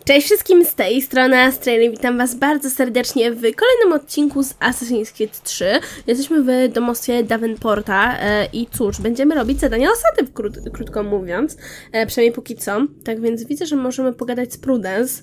Cześć wszystkim, z tej strony Astraley, witam was bardzo serdecznie w kolejnym odcinku z Assassin's Creed 3. Jesteśmy w domostwie Davenporta i cóż, będziemy robić zadania osady, krótko mówiąc, przynajmniej póki co. Tak więc widzę, że możemy pogadać z Prudence.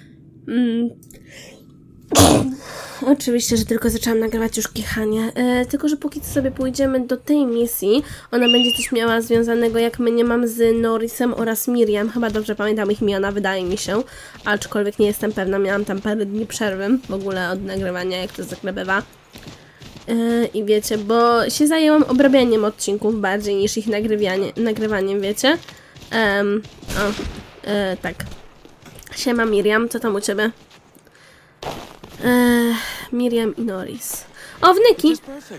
Oczywiście, że tylko zaczęłam nagrywać już kichanie, tylko że póki co sobie pójdziemy do tej misji. Ona będzie coś miała związanego, jak my nie mam, z Norrisem oraz Miriam. Chyba dobrze pamiętam ich imiona, wydaje mi się. Aczkolwiek nie jestem pewna, miałam tam parę dni przerwy w ogóle od nagrywania, jak to zwykle bywa. I wiecie, bo się zajęłam obrabianiem odcinków bardziej niż ich nagrywaniem, wiecie. Tak. Siema Miriam, co tam u ciebie? Miriam i Norris. O, wnyki!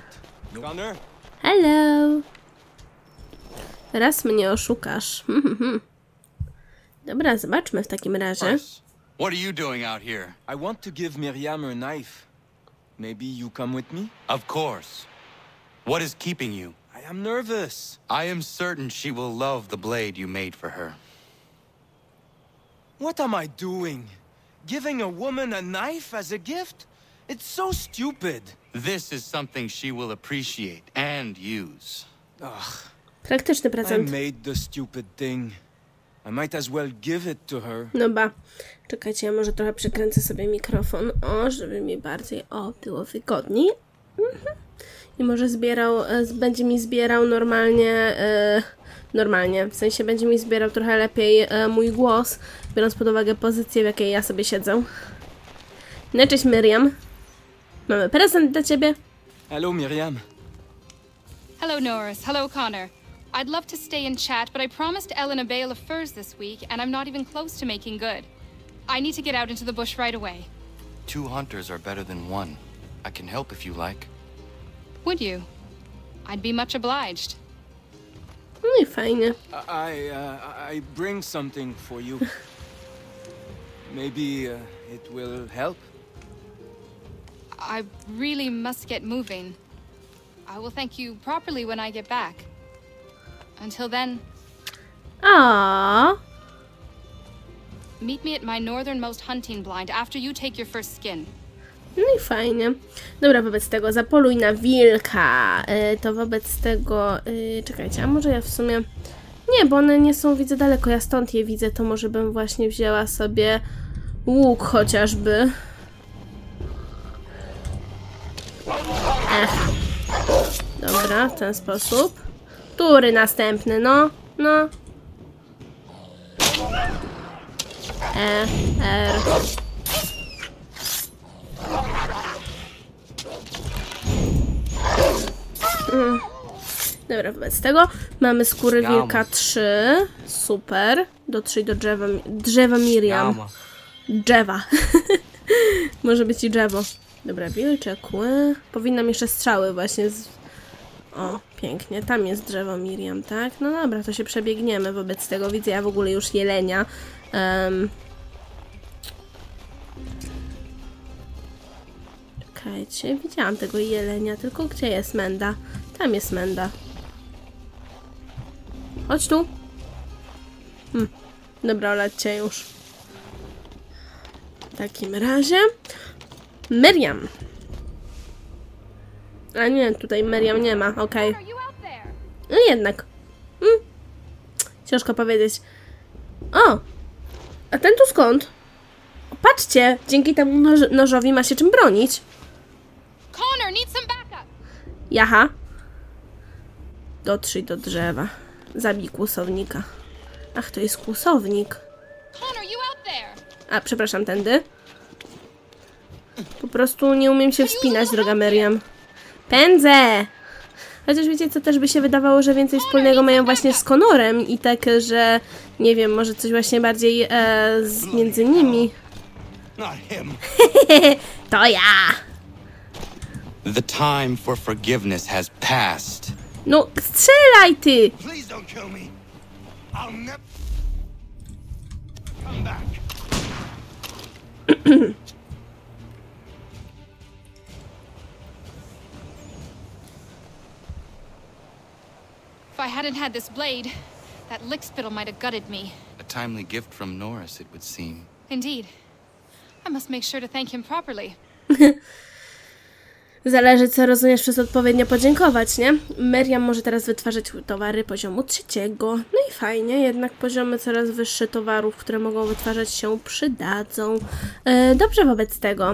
Hello! Teraz mnie oszukasz. Dobra, zobaczmy w takim razie. What are you doing out here? I want to give Miriam her knife. Maybe you come with me? Of course. What is keeping you? I am nervous. I am certain she will love the blade you made for her. What am I doing? Giving a woman a knife as a gift? It's so stupid. This is something she will appreciate and use. Ugh. Praktyczny I prezent. made the stupid thing. I might as well give it to her. No ba. Czekajcie, ja może trochę przykręcę sobie mikrofon. O, żeby mi bardziej, było wygodniej. I może będzie mi zbierał normalnie, w sensie będzie mi zbierał trochę lepiej mój głos, biorąc pod uwagę pozycję, w jakiej ja sobie siedzę. No, cześć Miriam. Mamy prezent dla ciebie. Hello, Miriam. Hello, Norris. Hello, Connor. I'd love to stay and chat, but I promised Ellen a bale of furs this week, and I'm not even close to making good. I need to get out into the bush right away. 2 hunters are better than 1. I can help if you like. Would you? I'd be much obliged. No i fajnie. I bring something for you. Maybe it will help. I really must get moving. I will thank you properly when I get back. Until then, Aaaa. meet me at my northernmost hunting blind after you take your first skin. No i fajnie. Dobra, wobec tego zapoluj na wilka. To wobec tego... czekajcie, a może ja w sumie... Nie, bo one nie są, widzę, daleko. Ja stąd je widzę, to może bym właśnie wzięła sobie łuk chociażby. Dobra, w ten sposób. Który następny? No. R. Dobra, wobec tego mamy skóry wilka 3. Super. Dotrzyj do drzewa Miriam. Drzewa. Może być i drzewo. Dobra, wilcze kły. Powinnam jeszcze strzały właśnie O, pięknie. Tam jest drzewo Miriam, tak? No dobra, to się przebiegniemy wobec tego. Widzę ja w ogóle już jelenia. Czekajcie, widziałam tego jelenia, tylko gdzie jest Menda? Tam jest Menda. Chodź tu. Dobra, lećcie już. W takim razie... Miriam. A nie, tutaj Miriam nie ma, okej. No jednak. Ciężko powiedzieć. O! A ten tu skąd? O, patrzcie, dzięki temu nożowi ma się czym bronić. Connor, need some backup. Jaha. Dotrzyj do drzewa. Zabij kłusownika. Ach, to jest kłusownik. Connor, you out there? A, przepraszam, tędy. Po prostu nie umiem się wspinać, droga Miriam. Pędzę! Chociaż wiecie, co też by się wydawało, że więcej wspólnego mają właśnie z Connorem i tak, że nie wiem, może coś właśnie bardziej między nimi. To ja! The time for forgiveness has passed. No, strzelaj ty! Please don't kill me. I'll never come back. If I hadn't had this blade, that lickspittle might have gutted me. A timely gift from Norris, it would seem. Indeed. I must make sure to thank him properly. Zależy, co rozumiesz przez odpowiednio podziękować, nie? Miriam może teraz wytwarzać towary poziomu 3. No i fajnie, jednak poziomy coraz wyższe towarów, które mogą wytwarzać, się przydadzą. Dobrze wobec tego.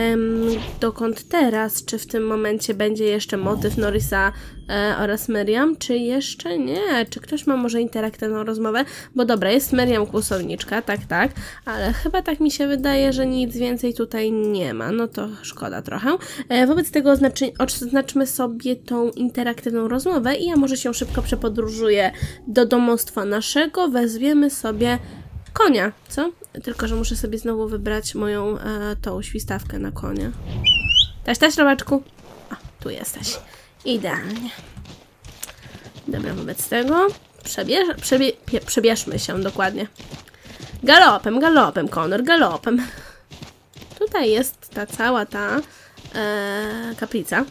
Dokąd teraz? Czy w tym momencie będzie jeszcze motyw Norrisa oraz Miriam? Czy jeszcze nie? Czy ktoś ma może interaktywną rozmowę? Bo dobra, jest Miriam kłusowniczka, tak, ale chyba tak mi się wydaje, że nic więcej tutaj nie ma. No to szkoda trochę. Wobec tego oznaczmy sobie tą interaktywną rozmowę i ja może się szybko przepodróżuję do domostwa naszego. Wezwiemy sobie konia, co? Tylko, że muszę sobie znowu wybrać moją tą świstawkę na konia. Taś, robaczku. O, tu jesteś. Idealnie. Dobra, wobec tego przebierzmy się dokładnie. Galopem, Connor, galopem. Tutaj jest ta cała kaplica.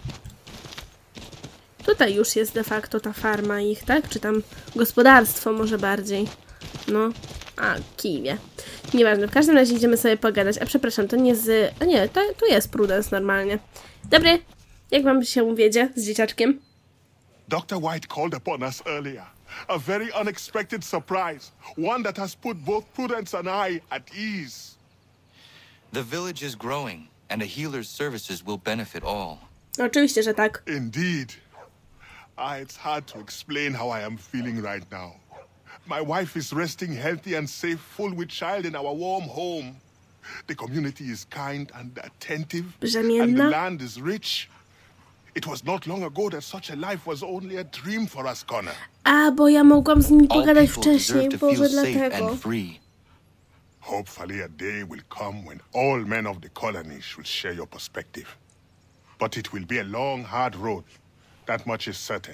Tutaj już jest de facto ta farma ich, tak? Czy tam gospodarstwo może bardziej. No, kiwie. Nieważne, w każdym razie idziemy sobie pogadać. A przepraszam, to nie z... A nie, tu jest Prudence normalnie. Dobry, jak wam się wiedzie z dzieciaczkiem? Dr. White called upon us earlier. A very unexpected surprise. One that has put both Prudence and I at ease. The village is growing, and a healer's services will benefit all. Oczywiście, że tak. Indeed. It's hard to explain how I am feeling right now. My wife is resting healthy and safe, full with child in our warm home. The community is kind and attentive, and the land is rich. It was not long ago that such a life was only a dream for us, Connor. Bo ja mogłam z nimi pogadać wcześniej, Boże, dlatego. Hopefully a day will come when all men of the colony should share your perspective. But it will be a long, hard road. That much is certain.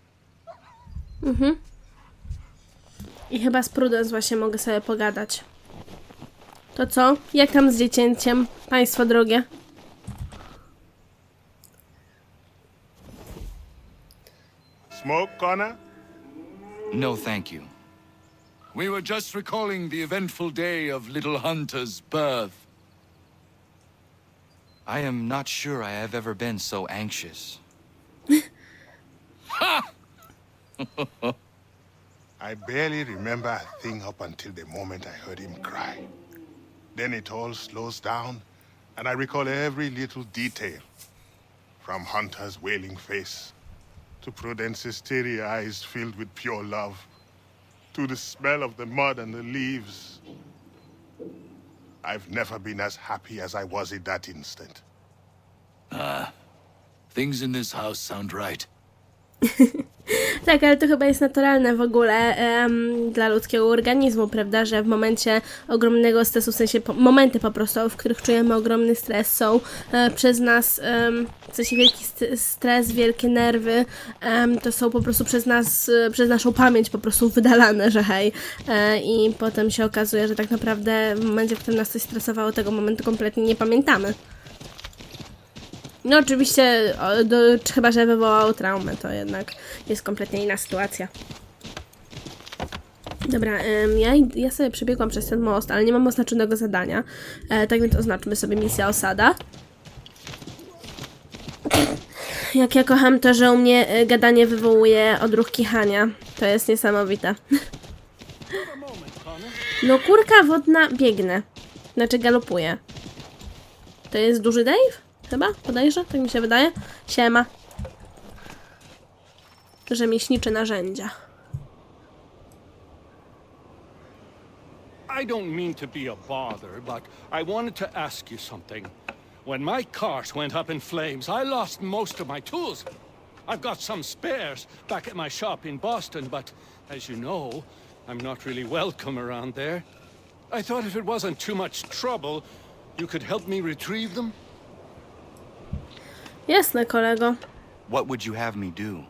I chyba z Prudence właśnie mogę sobie pogadać. To co? Jak tam z dziecięciem, państwo drogie? Smoke, Connor? No, thank you. We were just recalling the eventful day of little Hunter's birth. I am not sure I have ever been so anxious. I barely remember a thing up until the moment I heard him cry. Then it all slows down, and I recall every little detail. From Hunter's wailing face, to Prudence's teary eyes filled with pure love, to the smell of the mud and the leaves. I've never been as happy as I was in that instant. Things in this house sound right. Tak, ale to chyba jest naturalne w ogóle dla ludzkiego organizmu, prawda, że w momencie ogromnego stresu, w sensie momenty po prostu, w których czujemy ogromny stres, są przez nas, w sensie wielki stres, wielkie nerwy, to są po prostu przez nas, przez naszą pamięć po prostu wydalane, że hej, i potem się okazuje, że tak naprawdę w momencie, w którym nas coś stresowało, tego momentu kompletnie nie pamiętamy. No oczywiście, chyba że wywołało traumę, to jednak jest kompletnie inna sytuacja. Dobra, ja sobie przebiegłam przez ten most, ale nie mam oznaczonego zadania. Tak więc oznaczmy sobie misję osada. Jak ja kocham to, że u mnie gadanie wywołuje odruch kichania. To jest niesamowite. No kurka wodna, biegnę. Znaczy galopuję. To jest duży Dave? Chyba? Podejrzę? Tak mi się wydaje. Siema. Rzemieślnicze narzędzia. I don't mean to be a bother, but I wanted to ask you something. When my cart went up in flames, I lost most of my tools. I've got some spares back at my shop in Boston, but as you know, I'm not really welcome around there. I thought if it wasn't too much trouble, you could help me retrieve them? Jasne, kolego. What would you have me do?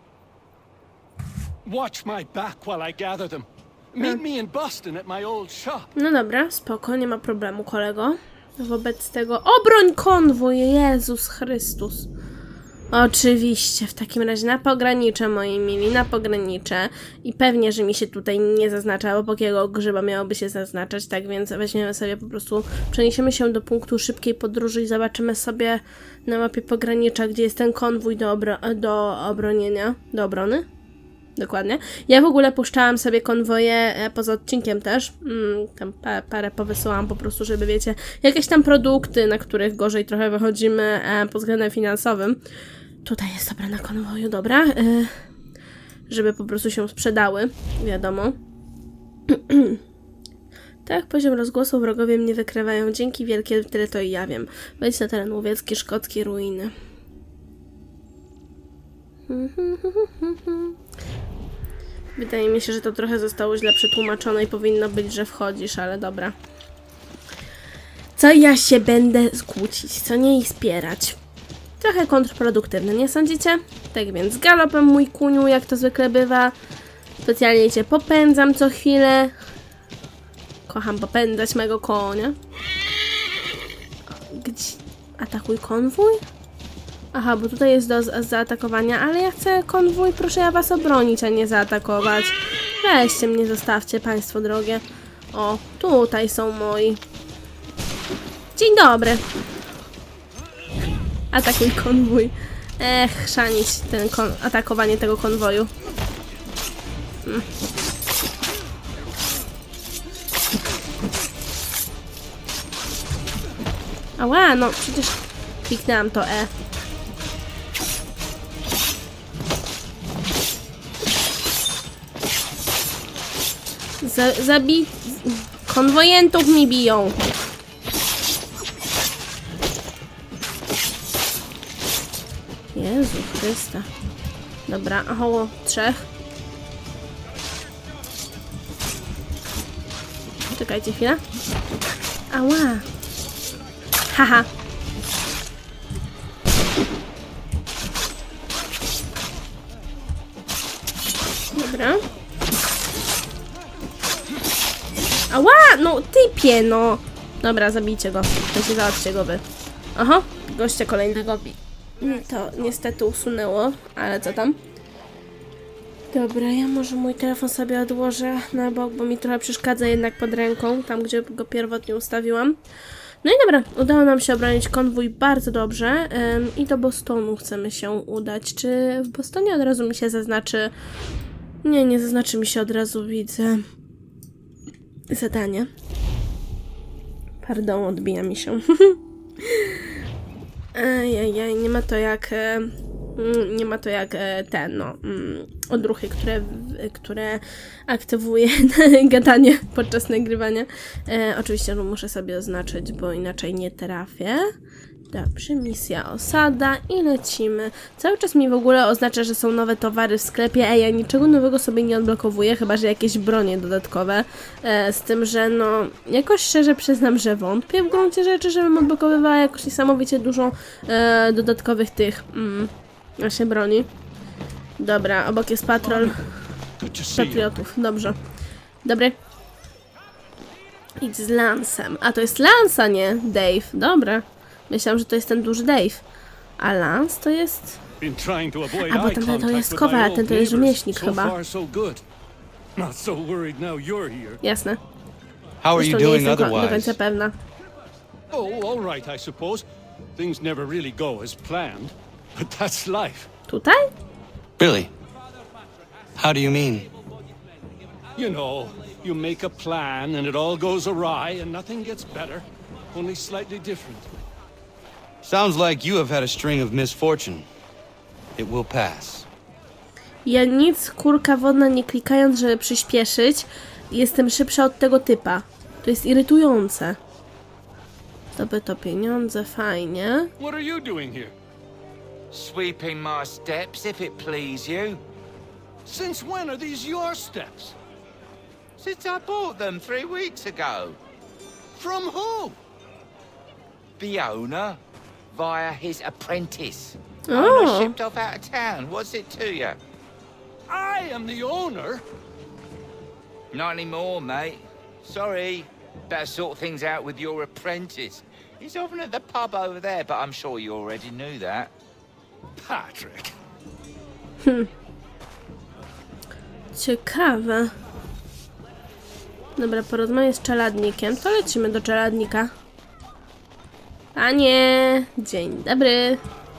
Watch my back while I gather them. Meet me in Boston at my old shop. No dobra, spoko, nie ma problemu, kolego. Wobec tego... Obroń konwój! Jezus Chrystus. Oczywiście, w takim razie na pogranicze, moi mili, na pogranicze. I pewnie, że mi się tutaj nie zaznacza, bo jakiego grzyba miałoby się zaznaczać, tak więc weźmiemy sobie po prostu, przeniesiemy się do punktu szybkiej podróży i zobaczymy sobie na mapie pogranicza, gdzie jest ten konwój do obronienia, do obrony. Dokładnie. Ja w ogóle puszczałam sobie konwoje poza odcinkiem też. Tam parę powysyłam po prostu, żeby wiecie, jakieś tam produkty, na których gorzej trochę wychodzimy pod względem finansowym. Tutaj jest obrona konwoju, dobra. Żeby po prostu się sprzedały, wiadomo. Tak, poziom rozgłosu wrogowie mnie wykrywają. Dzięki wielkie, tyle to i ja wiem. Wejdź na teren łowiecki, szkockie ruiny. Wydaje mi się, że to trochę zostało źle przetłumaczone i powinno być, że wchodzisz, ale dobra. Co ja się będę skłócić, co nie ich wspierać? Trochę kontrproduktywne, nie sądzicie? Tak więc galopem, mój kuniu, jak to zwykle bywa. Specjalnie cię popędzam co chwilę. Kocham popędzać mego konia. Gdzie? Atakuj konwój? Aha, bo tutaj jest do zaatakowania, ale ja chcę konwój, proszę ja was obronić, a nie zaatakować. Weźcie mnie, zostawcie, państwo drogie. O, tutaj są moi. Dzień dobry. Atakuj konwój. Chrzanić atakowanie tego konwoju. Ała, no przecież kliknęłam to E. Konwojentów mi biją. Jezu Chrysta. Dobra, około 3. Czekajcie chwilę. Ała. Haha. Dobra. Ała! No typie, no! Dobra, zabijcie go. To się załatwcie go wy. Aha, gościa kolejnego to niestety usunęło, ale co tam? Dobra, ja może mój telefon sobie odłożę na bok, bo mi trochę przeszkadza jednak pod ręką, tam gdzie go pierwotnie ustawiłam. No i dobra, udało nam się obronić konwój bardzo dobrze i do Bostonu chcemy się udać. Czy w Bostonie od razu mi się zaznaczy? Nie, nie zaznaczy mi się od razu, widzę. Zadanie. Pardon, odbija mi się. Ejejej, nie ma to jak ten, no, odruchy, które aktywuje gadanie podczas nagrywania. Oczywiście muszę sobie oznaczyć, bo inaczej nie trafię. Dobrze, misja osada i lecimy. Cały czas mi w ogóle oznacza, że są nowe towary w sklepie, ja niczego nowego sobie nie odblokowuję, chyba że jakieś bronie dodatkowe. Z tym, że no, jakoś szczerze przyznam, że wątpię w gruncie rzeczy, żebym odblokowywała jakoś niesamowicie dużo dodatkowych tych właśnie broni. Dobra, obok jest patrol patriotów, dobrze. Dobry. Idź z Lansem. A to jest Lansa, nie Dave. Dobra. Myślałam, że to jest ten duży Dave. A Lance to jest... A bo ten to jest kowal, a ten to jest rzemieślnik chyba. Jasne. How are you Zresztą nie doing jestem do otherwise? końca pewna. Oh, all right, I suppose. Things never really go as planned, but that's life. Tutaj? Really? How do you mean? You know, you make a plan and it all goes awry and nothing gets better, only slightly different. Sounds like you have had a string of misfortune. It will pass. Ja nic, kurka wodna, nie klikając, żeby przyspieszyć, jestem szybsza od tego typa. To jest irytujące. Zdobyto pieniądze, fajnie. What are you doing here? Sweeping my steps, if it please you. Since when are these your steps? Since I bought them 3 weeks ago. From who? The owner, via his apprentice. Oh. Owner shipped off out of town. What's it to you? I am the owner. Not anymore, mate. Sorry. Better sort things out with your apprentice. He's often at the pub over there, but I'm sure you already knew that. Patrick. Ciekawe. Dobra, porozmawiaj z czeladnikiem. To lecimy do czeladnika. Panie, dzień dobry.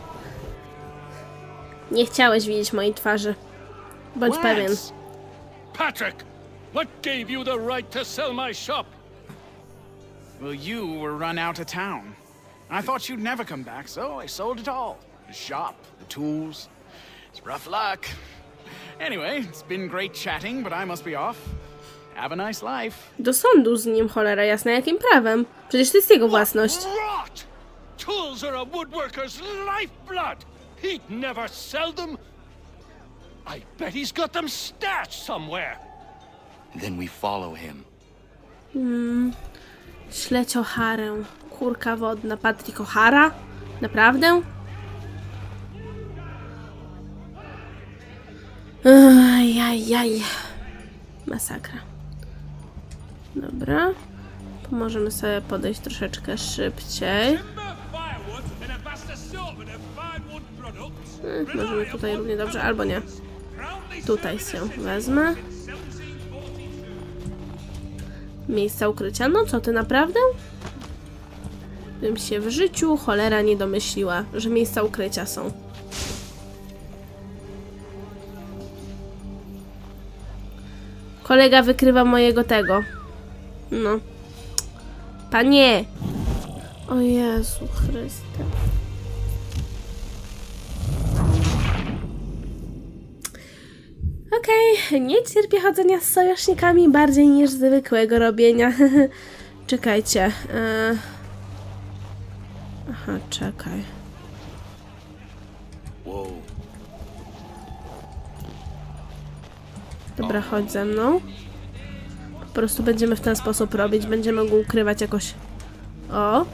Nie chciałeś widzieć mojej twarzy. Bądź pewien. Patrick, what gave you the right to sell my shop? Well, you were run out of town. I thought you'd never come back, so I sold it all. The shop, the tools. It's rough luck. Anyway, it's been great chatting, but I must be off. Have a nice life. Do sądu z nim, cholera jasna, jakim prawem? Przecież to jest jego własność. Rot! Tools are a woodworker's lifeblood. He'd never sell them. I bet he's got them stashed somewhere. Then we follow him. Śledź O'Harę. Kurka wodna. Patrick O'Hara? Naprawdę? Ajajaj. Masakra. Dobra. Możemy sobie podejść troszeczkę szybciej. Możemy tutaj równie dobrze, albo nie. Tutaj się wezmę. Miejsca ukrycia. No co ty, naprawdę? Bym się w życiu cholera nie domyśliła, że miejsca ukrycia są. Kolega wykrywa mojego tego. No. Panie! O Jezu Chryste. Okej, nie cierpię chodzenia z sojusznikami bardziej niż zwykłego robienia. Czekajcie. Aha, czekaj. Whoa. Dobra, chodź ze mną. Po prostu będziemy w ten sposób robić. Będziemy go ukrywać jakoś. O!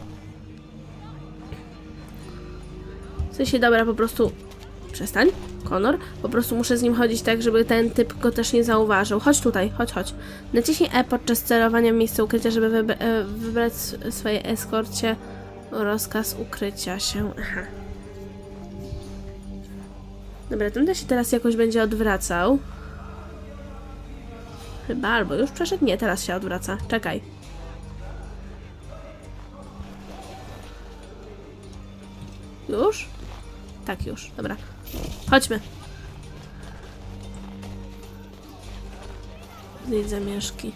W sensie, dobra, po prostu... Przestań, Connor. Po prostu muszę z nim chodzić tak, żeby ten typ go też nie zauważył. Chodź tutaj, chodź. Naciśnij E podczas celowania w miejsce ukrycia, żeby wybrać swojej eskorcie rozkaz ukrycia się. Aha. Dobra, ten się teraz jakoś będzie odwracał. Chyba, albo już przeszedł? Nie, teraz się odwraca. Czekaj. Już? Tak, już. Dobra. Chodźmy. Zjedź zamieszki.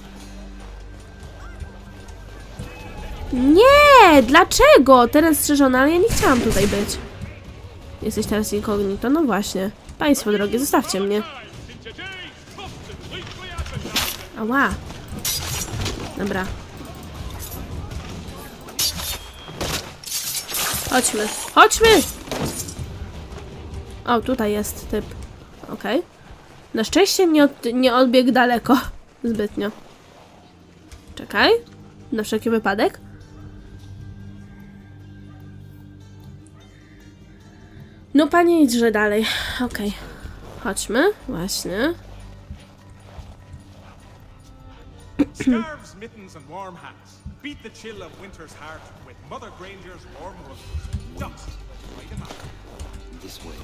Nie! Dlaczego? Teren strzeżony, ale ja nie chciałam tutaj być. Jesteś teraz incognito? No właśnie. Państwo drogie, zostawcie mnie. Ała. Dobra. Chodźmy. Chodźmy! O, tutaj jest typ. Okej. Na szczęście nie odbiegł daleko. Zbytnio. Czekaj. Na wszelki wypadek. No panie, idźże dalej. Okej. Chodźmy. Właśnie. Scarves, mittens, and warm hats. Beat the chill of winter's heart with Mother Granger's warm roses. Dust, light 'em out. This way.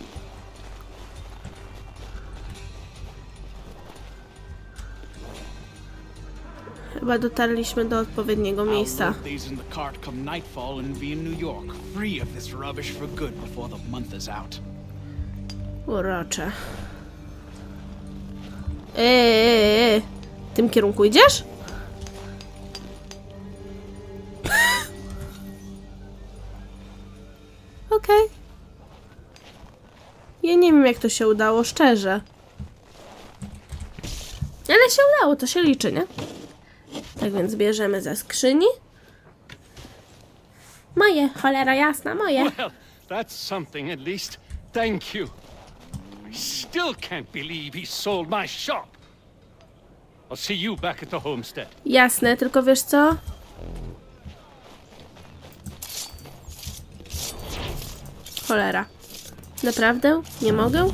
Chyba dotarliśmy do odpowiedniego miejsca. I'll load these in the cart come nightfall and be in New York, free of this rubbish for good before the month is out. Urocze. W tym kierunku idziesz? Okej. Ja nie wiem, jak to się udało, szczerze. Ale się udało, to się liczy, nie? Tak więc bierzemy ze skrzyni. Moje, cholera jasna, moje. Well, that's something at least. Thank you. I still can't believe he sold my shop. I'll see you back at the homestead. Jasne, tylko wiesz co? Cholera. Naprawdę? Nie mogę?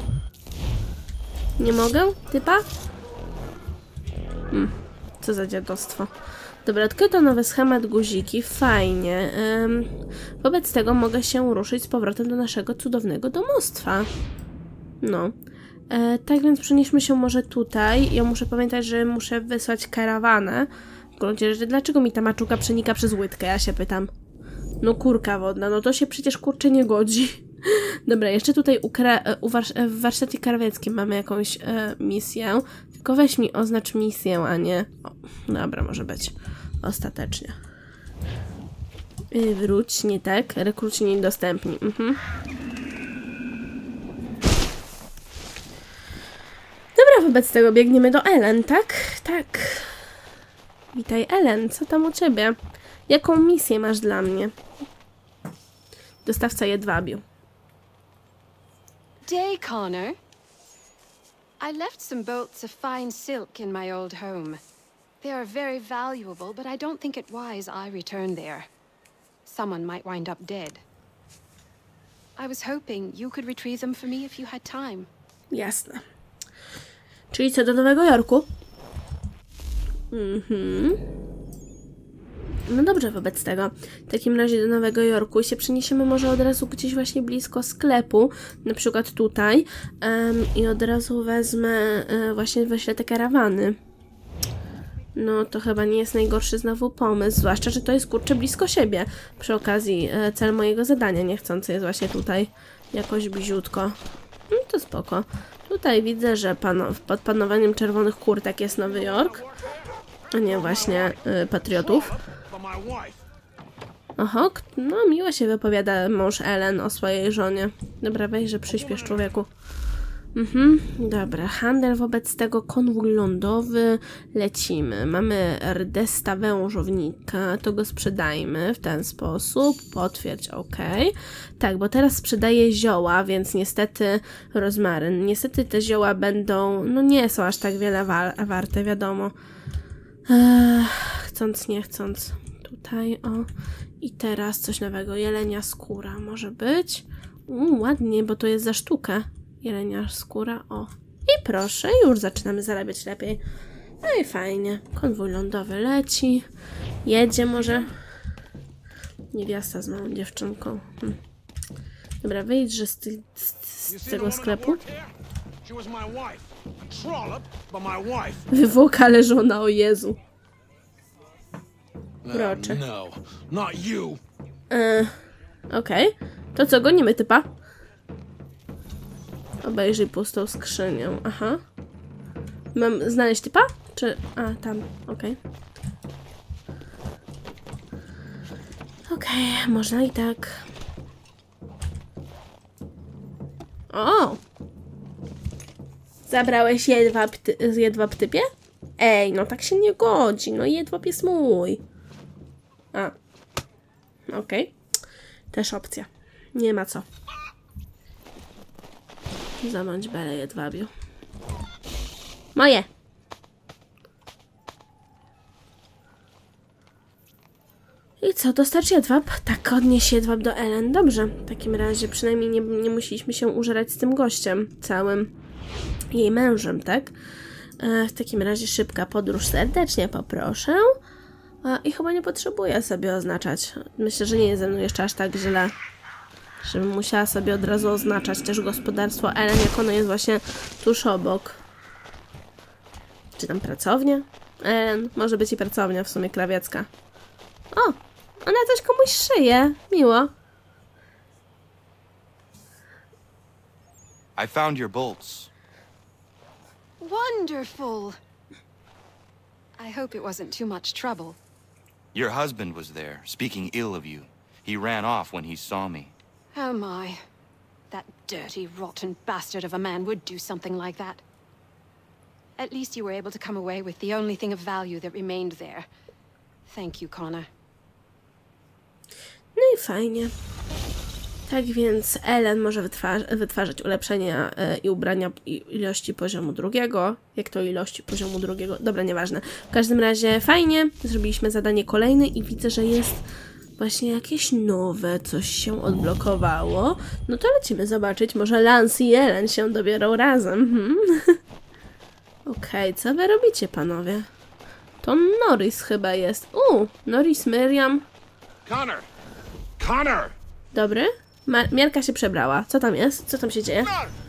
Nie mogę? Typa? Co za dziadostwo. Dobra, odkryto nowy schemat, guziki, fajnie. Wobec tego mogę się ruszyć z powrotem do naszego cudownego domostwa. No. Tak więc przenieśmy się może tutaj. Ja muszę pamiętać, że muszę wysłać karawanę. W gruncie rzeczy, dlaczego mi ta maczuga przenika przez łydkę, ja się pytam. No kurka wodna, no to się przecież kurczę nie godzi. Dobra, jeszcze tutaj w warsztacie krawieckim mamy jakąś misję. Tylko weź mi oznacz misję, a nie... O, dobra, może być. Ostatecznie. Wróć, nie tak? Rekruci niedostępni. Dobra, wobec tego biegniemy do Ellen, tak? Tak. Witaj, Ellen, co tam u ciebie? Jaką misję masz dla mnie? Dostawca jedwabiu. Day, Connor. I left some bolts of fine silk in my old home. They are very valuable, but I don't think it wise I return there. Someone might wind up dead. I was hoping you could retrieve them for me if you had time. Jasne. Czyli co, do Nowego Jorku? No dobrze, wobec tego. W takim razie do Nowego Jorku się przeniesiemy może od razu gdzieś właśnie blisko sklepu, na przykład tutaj, i od razu wezmę, właśnie wyślę te karawany. No to chyba nie jest najgorszy znowu pomysł, zwłaszcza, że to jest kurczę blisko siebie. Przy okazji cel mojego zadania niechcący jest właśnie tutaj jakoś bliziutko. No to spoko. Tutaj widzę, że pod panowaniem czerwonych kurtek jest Nowy Jork, a nie właśnie patriotów. Oho, no miło się wypowiada mąż Ellen o swojej żonie. Dobra, weź, że przyśpiesz, człowieku. Dobra, handel wobec tego, konwój lądowy, lecimy. Mamy rdesta wężownika, to go sprzedajmy w ten sposób, potwierdź, ok. Tak, bo teraz sprzedaję zioła, więc niestety rozmaryn. Niestety te zioła będą, no nie są aż tak wiele warte, wiadomo. Chcąc, nie chcąc. Tutaj, o. I teraz coś nowego, jelenia skóra może być. Ładnie, bo to jest za sztukę. Jelenia skóra, o. I proszę, już zaczynamy zarabiać lepiej. No i fajnie. Konwój lądowy leci. Jedzie może. Niewiasta z małą dziewczynką. Dobra, wyjdź z tego sklepu. Wywłoka, ale żona, o Jezu. Proszę. Okej. To co, gonimy typa? Obejrzyj pustą skrzynię. Aha. Mam znaleźć typa? Czy... A, tam. Okej. Okej, można i tak. O! Zabrałeś jedwab typie? Ej, no tak się nie godzi. No jedwab jest mój. A. Okej. Też opcja. Nie ma co. Zamąć belę jedwabiu. Moje! I co, dostarcz jedwab? Tak, odnieś jedwab do Ellen. Dobrze, w takim razie przynajmniej nie musieliśmy się użerać z tym gościem całym. Jej mężem, tak? W takim razie szybka podróż, serdecznie poproszę. I chyba nie potrzebuję sobie oznaczać. Myślę, że nie jest ze mną jeszcze aż tak źle, żebym musiała sobie od razu oznaczać też gospodarstwo Ellen, jak ono jest właśnie tuż obok. Czy tam pracownia? Ellen, może być i pracownia w sumie krawiecka. O! Ona coś komuś szyje. Miło. I found your bolts. Wonderful! I hope it wasn't too much trouble. Your husband was there, speaking ill of you. He ran off when he saw me. Oh my. That dirty, rotten bastard of a man would do something like that. At least you were able to come away with the only thing of value that remained there. Thank you, Connor. No i fajnie. Tak więc Ellen może wytwarzać ulepszenia i ubrania ilości poziomu drugiego. Jak to ilości poziomu drugiego? Dobra, nieważne. W każdym razie fajnie. Zrobiliśmy zadanie kolejne i widzę, że jest właśnie jakieś nowe. Coś się odblokowało. No to lecimy zobaczyć. Może Lance i Ellen się dobiorą razem. Okej, co wy robicie, panowie? To Norris chyba jest. Norris, Miriam. Connor! Dobry. Miarka się przebrała. Co tam jest? Co tam się dzieje?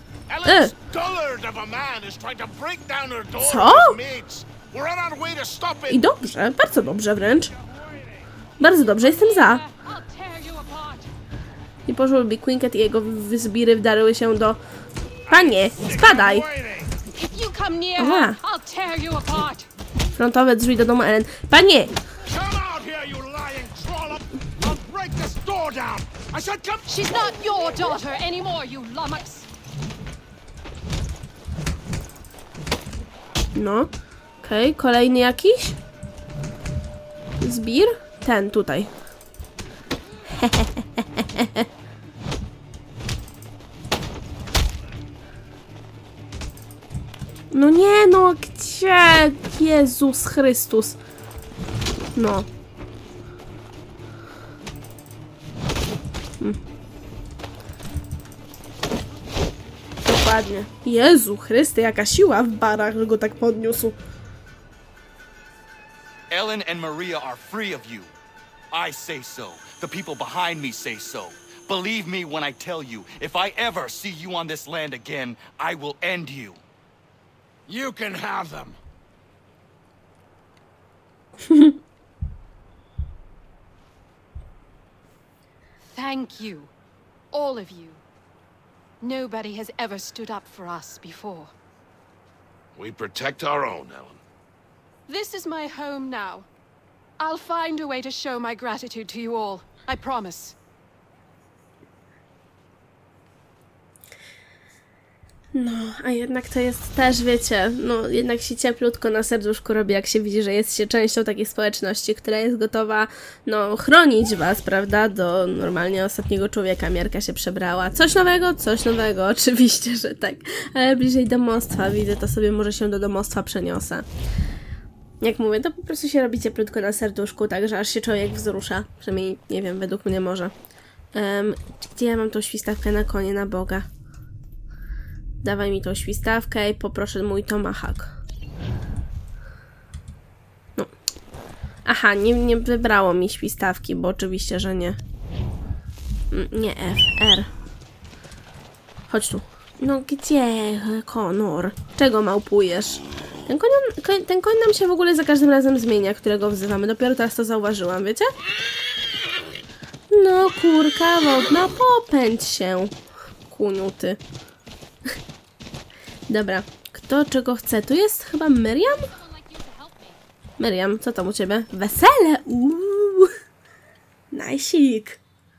Co? I dobrze, bardzo dobrze wręcz. Bardzo dobrze, jestem za. I pożul Quinket i jego zbiry wdarły się do... Panie, spadaj! Aha. Frontowe drzwi do domu Ellen. Panie! She's not your daughter anymore, you lummox. No. Okej, kolejny jakiś? Zbir? Ten tutaj. No nie, no gdzie? Jezus Chrystus. No. Dokładnie. Jezu Chryste, jaka siła w barach, że go tak podniósł. Ellen and Maria are free of you. I say so. The people behind me say so. Believe me when I tell you, if I ever see you on this land again, I will end you. You can have them. Thank you. All of you. Nobody has ever stood up for us before. We protect our own, Ellen. This is my home now. I'll find a way to show my gratitude to you all. I promise. No, a jednak to jest też, wiecie, no jednak się cieplutko na serduszku robi, jak się widzi, że jest się częścią takiej społeczności, która jest gotowa, no, chronić was, prawda, do normalnie ostatniego człowieka. Miarka się przebrała. Coś nowego, oczywiście, że tak. Ale bliżej domostwa widzę, to sobie może się do domostwa przeniosę. Jak mówię, to po prostu się robi cieplutko na serduszku, także aż się człowiek wzrusza. Przynajmniej, nie wiem, według mnie może. Gdzie ja mam tą świstawkę na konie, na Boga? Dawaj mi tą świstawkę i poproszę mój tomahawk. No. Aha, nie wybrało mi świstawki, bo oczywiście, że nie. Nie F, R. Chodź tu. No gdzie, Connor? Czego małpujesz? Ten koń nam się w ogóle za każdym razem zmienia, którego wzywamy. Dopiero teraz to zauważyłam, wiecie? No kurka wodna, popędź się. Kuniu ty. Dobra, kto czego chce? Tu jest chyba Miriam? Miriam, co tam u ciebie? Wesele! Najsik.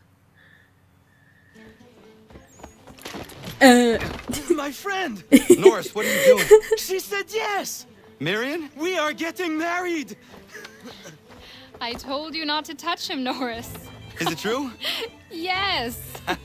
My friend! Norris, what are you doing? She said yes! Marion? We are getting married! I told you not to touch him, Norris. Is it true? Yes!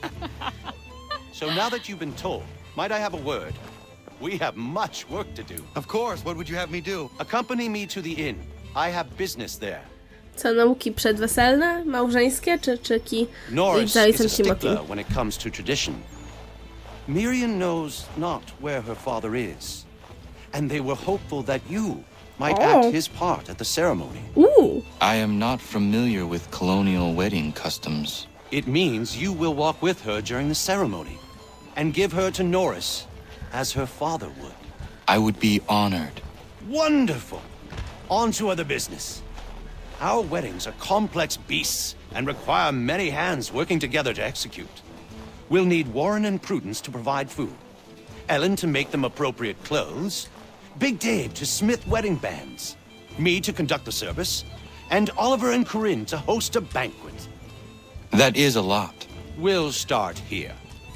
So now that you've been told, might I have a word? We have much work to do. Of course, what would you have me do? Accompany me to the inn. I have business there. Co, nauki przedweselne? Małżeńskie? Czy Norris is a stickler when it comes to tradition. Miriam knows not where her father is, and they were hopeful that you might act his part at the ceremony. I am not familiar with colonial wedding customs. It means you will walk with her during the ceremony, and give her to Norris, as her father would. I would be honored. Wonderful! On to other business. Our weddings are complex beasts, and require many hands working together to execute. We'll need Warren and Prudence to provide food, Ellen to make them appropriate clothes, Big Dave to smith wedding bands, me to conduct the service, and Oliver and Corinne to host a banquet. That is a lot. We'll start here.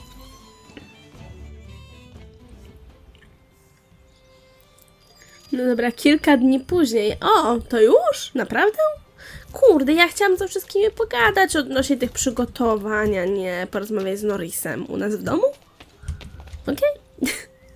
No dobra, kilka dni później. O, to już? Naprawdę? Kurde, ja chciałam ze wszystkimi pogadać odnośnie tych przygotowań, a nie porozmawiać z Norrisem u nas w domu? Okej.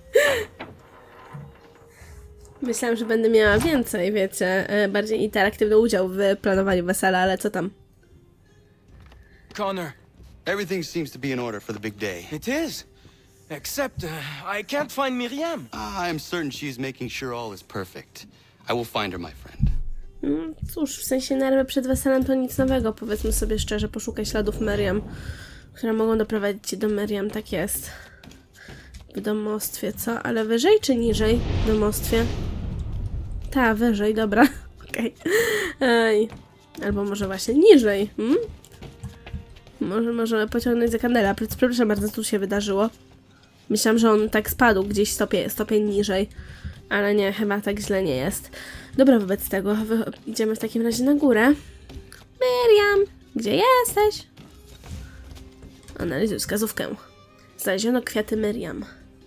Myślałam, że będę miała więcej, wiecie, bardziej interaktywny udział w planowaniu wesela, ale co tam? Connor. Everything seems to be in order for the big day. It is. Except, I can't find Miriam. I'm certain she's making sure all is perfect. I will find her, my friend. Cóż, w sensie nerwy przed weselem to nic nowego, powiedzmy sobie szczerze, poszukaj śladów Miriam, które mogą doprowadzić cię do Miriam, tak jest. W domostwie, co? Ale wyżej czy niżej w domostwie? Ta, wyżej, dobra. Okej. Ej. Albo może właśnie niżej. Może możemy pociągnąć za kandelę. Przepraszam bardzo, co tu się wydarzyło. Myślałam, że on tak spadł gdzieś stopień niżej. Ale nie, chyba tak źle nie jest. Dobra, wobec tego idziemy w takim razie na górę. Miriam, gdzie jesteś? Analizuj wskazówkę. Znaleziono kwiaty Miriam.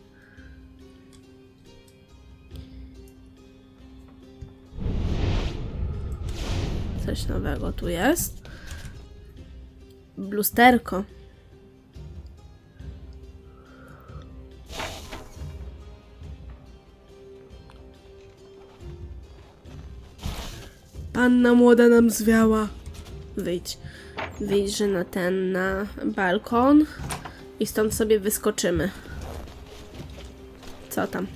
Coś nowego tu jest. Blusterko. Panna młoda nam zwiała. Wyjdź. Wyjdźże na balkon i stąd sobie wyskoczymy. Co tam?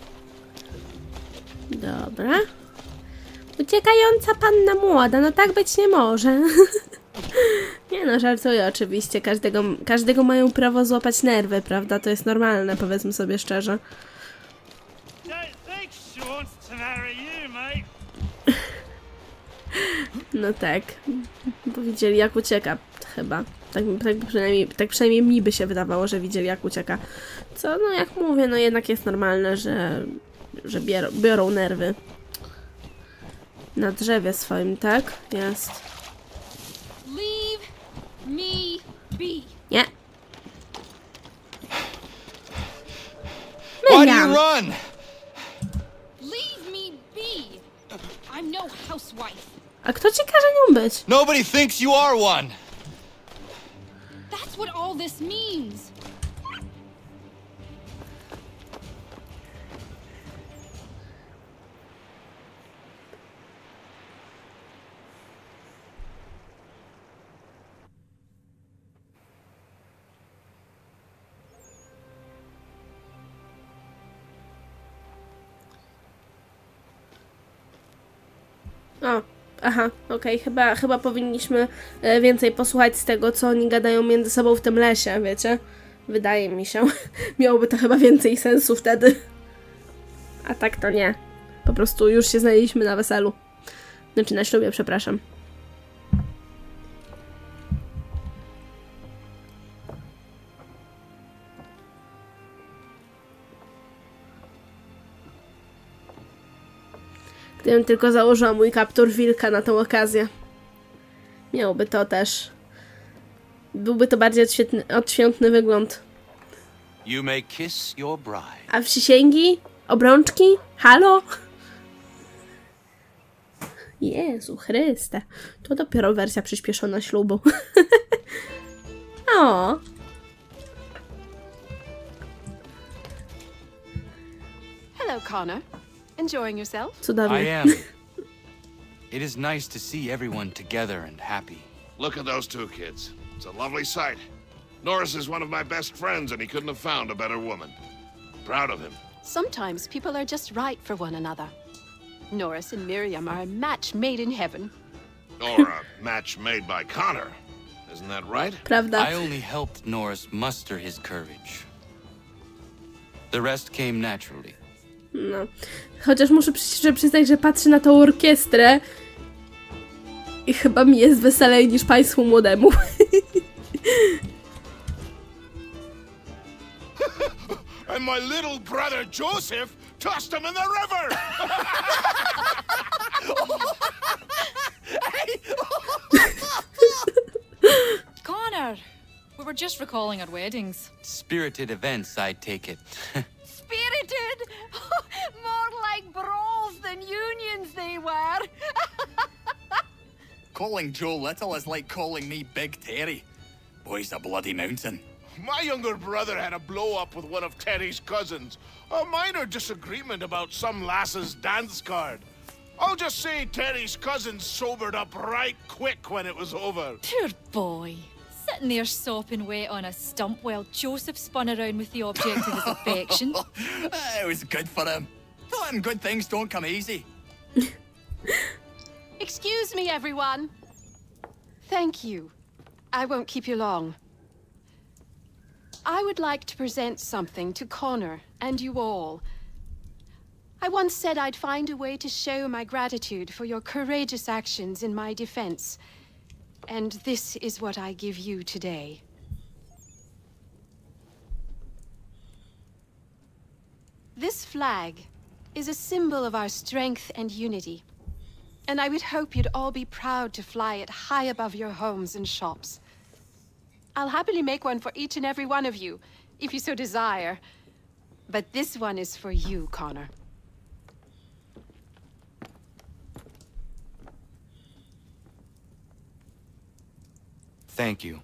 Dobra. Uciekająca panna młoda, no tak być nie może. Nie no, żartuję oczywiście. Każdego mają prawo złapać nerwy, prawda? To jest normalne, powiedzmy sobie szczerze. No tak. Bo widzieli jak ucieka chyba. Tak przynajmniej mi by się wydawało, że widzieli jak ucieka. Co, no jak mówię, no jednak jest normalne, że biorą nerwy. Na drzewie swoim, tak? Jest. Leave me be. Nie. Why do you run? Leave me be. I'm no housewife. A kto ci każe nią być? Nobody thinks you are one. That's what all this means. O, aha, okej, chyba powinniśmy więcej posłuchać z tego, co oni gadają między sobą w tym lesie, wiecie? Wydaje mi się. Miałoby to chyba więcej sensu wtedy. A tak to nie. Po prostu już się znaleźliśmy na weselu. Znaczy na ślubie, przepraszam. Gdybym tylko założyła mój kaptur wilka na tą okazję. Miałoby to też. Byłby to bardziej odświętny wygląd. You may kiss your bride. A przysięgi? Obrączki? Halo? Jezu Chryste. To dopiero wersja przyspieszona ślubu. O. Hello, Connor. Enjoying yourself? Cudownie. I am. It is nice to see everyone together and happy. Look at those two kids. It's a lovely sight. Norris is one of my best friends, and he couldn't have found a better woman. Proud of him. Sometimes people are just right for one another. Norris and Miriam are a match made in heaven. Or a match made by Connor. Isn't that right? Prawda. I only helped Norris muster his courage. The rest came naturally. No. Chociaż muszę przyznać, że patrzę na tą orkiestrę i chyba mi jest weselej niż państwu młodemu. And my little brother Joseph tossed him in the river! Connor, we were just recalling our weddings. Spirited events, I take it. Spirited! More like brawls than unions they were. Calling Joe Little is like calling me Big Terry. Boy's a bloody mountain. My younger brother had a blow-up with one of Terry's cousins. A minor disagreement about some lass's dance card. I'll just say Terry's cousins sobered up right quick when it was over. Poor boy. Sitting there sopping wet on a stump while Joseph spun around with the object of his affection. It was good for him. Tell him good things don't come easy. Excuse me, everyone. Thank you. I won't keep you long. I would like to present something to Connor and you all. I once said I'd find a way to show my gratitude for your courageous actions in my defense. And this is what I give you today. This flag is a symbol of our strength and unity. And I would hope you'd all be proud to fly it high above your homes and shops. I'll happily make one for each and every one of you, if you so desire. But this one is for you, Connor. Thank you.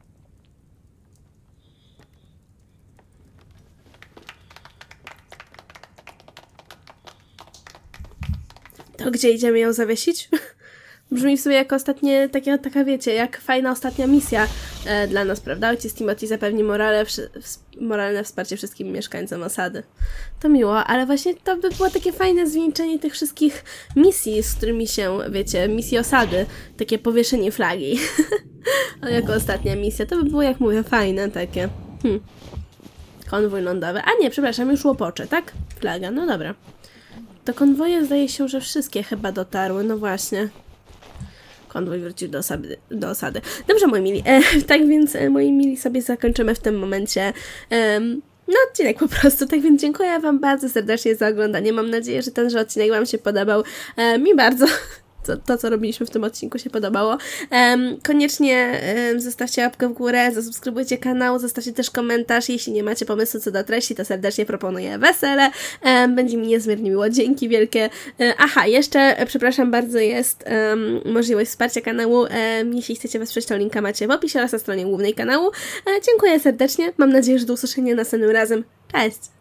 To gdzie idziemy ją zawiesić? Brzmi w sumie jak ostatnie, taka wiecie, jak fajna ostatnia misja dla nas, prawda? Ojciec Timothy zapewni moralne wsparcie wszystkim mieszkańcom osady. To miło, ale właśnie to by było takie fajne zwieńczenie tych wszystkich misji, z którymi się, wiecie, misji osady. Takie powieszenie flagi. Jako ostatnia misja. To by było, jak mówię, fajne takie. Konwój lądowy. A nie, przepraszam, już łopocze, tak? Flaga, no dobra. To konwoje zdaje się, że wszystkie chyba dotarły, no właśnie. Konwój wrócił do osady. Dobrze, moi mili. Tak więc, moi mili, sobie zakończymy w tym momencie no odcinek po prostu. Tak więc dziękuję Wam bardzo serdecznie za oglądanie. Mam nadzieję, że tenże odcinek Wam się podobał. Mi bardzo to, co robiliśmy w tym odcinku, się podobało. Koniecznie zostawcie łapkę w górę, zasubskrybujcie kanał, zostawcie też komentarz. Jeśli nie macie pomysłu co do treści, to serdecznie proponuję wesele. Będzie mi niezmiernie miło. Dzięki wielkie. Aha, jeszcze, przepraszam bardzo, jest możliwość wsparcia kanału. Jeśli chcecie wesprzeć, to linka macie w opisie oraz na stronie głównej kanału. Dziękuję serdecznie. Mam nadzieję, że do usłyszenia następnym razem. Cześć!